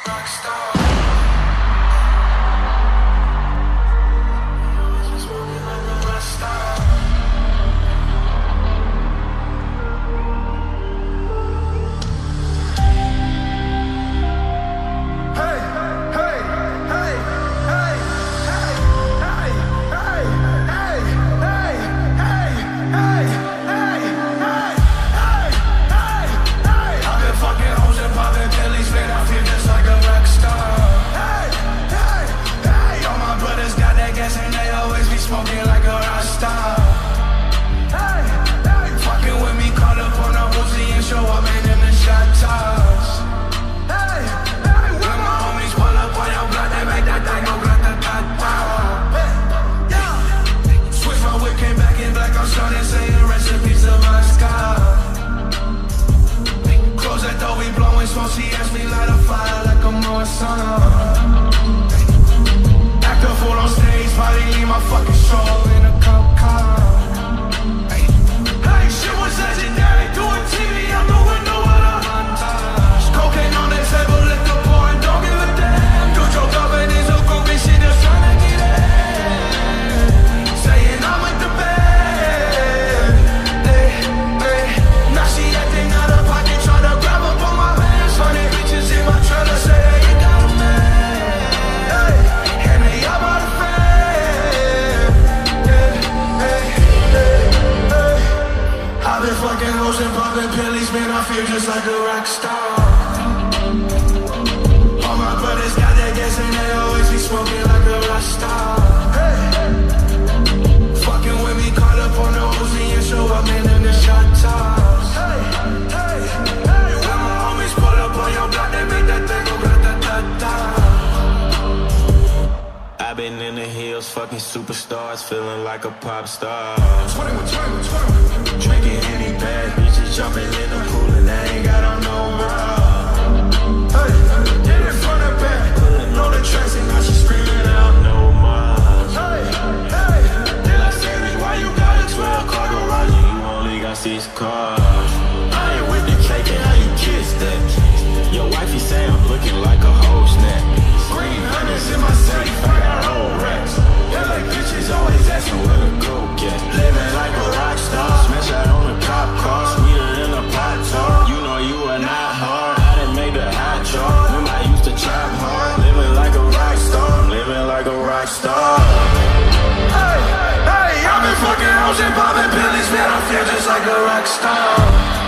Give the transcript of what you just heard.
Smoking like a Rasta. Hey, hey, fucking with me, call up on a Uzi and show up, man, in the shot toss. Hey, hey, when my homies pull up on your block, they make that thing go grata-ta-ta. Yeah, switch my whip, came back in black, I'm starting saying recipes of my sky. Close that door, we blowing smoke, she asked me light a fire like a Moisano. Act a fool on stage, probably leave my fucking show in a cop car. Hey, hey, shit was legendary. Doing TV out the window of the montage. Cocaine on the table, lick the pour and don't give a damn. Do your company's a groupie, she just tryna get in. Saying I'm with the band. Hey, hey, now she acting out of pocket, tryna grab up on my hands. Funny bitches in my trailer, say hey, you got a man. Hey, and they all about the fam. I've been fucking hoes and popping pillies, man, I feel just like a rock star. All my brothers got that gas and they always be smoking like a rock star. Hey, fucking with me, call up on the Uzi and show up, man, in the shot toss. Hey, hey, hey, when my homies pull up on your block, they make that thing go grata-ta-ta. I've been in the hills, fucking superstars, feeling like a pop star. 21. Drinking any bad bitches, jumping in the pool and I ain't got on no bra. Hey, get in front of back, Pulling on the tracks and now she screaming out no more. hey, hey, They like Savage, why you got a 12-car garage and you only got 6 cars? I ain't with the cake and how you kiss that. Your wifey say I'm looking like a whole snack. green hundreds in my safe, I got whole racks. They like bitches always asking where to go get. Living like a rock star, smash out on the cop car, sweeter than a pot tart. You know you are not hard, I done made the hot chart. When I used to trap hard, living like a rock star, I'm living like a rock star. Hey, hey, I've been fucking hoes and popping pillies, man, I feel just like a rock star.